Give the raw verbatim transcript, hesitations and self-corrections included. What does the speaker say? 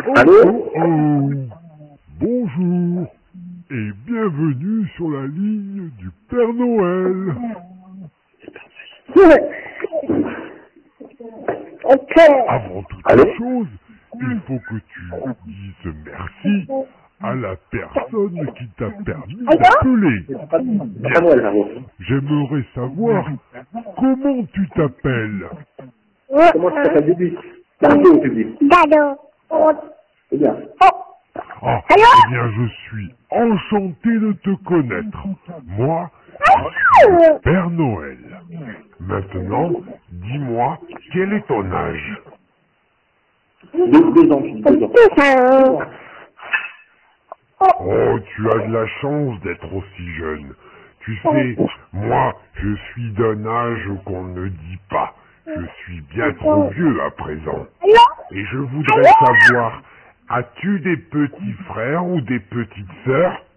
Allô? Oh, oh. Bonjour et bienvenue sur la ligne du Père Noël. Avant toute Allô? chose, il faut que tu dises merci à la personne qui t'a permis d'appeler. Père Noël, là, bon. J'aimerais savoir comment tu t'appelles. Comment tu t'appelles, Bibi? Dado, tu dis. Dado. C'est bien. Ah, eh bien je suis enchanté de te connaître. Moi, je suis le Père Noël. Maintenant, dis-moi, quel est ton âge? Deux, deux ans, tu dis, deux ans. Oh, tu as de la chance d'être aussi jeune. Tu sais, moi, je suis d'un âge qu'on ne dit pas. Je suis bien trop vieux à présent. Et je voudrais savoir, as-tu des petits frères ou des petites sœurs?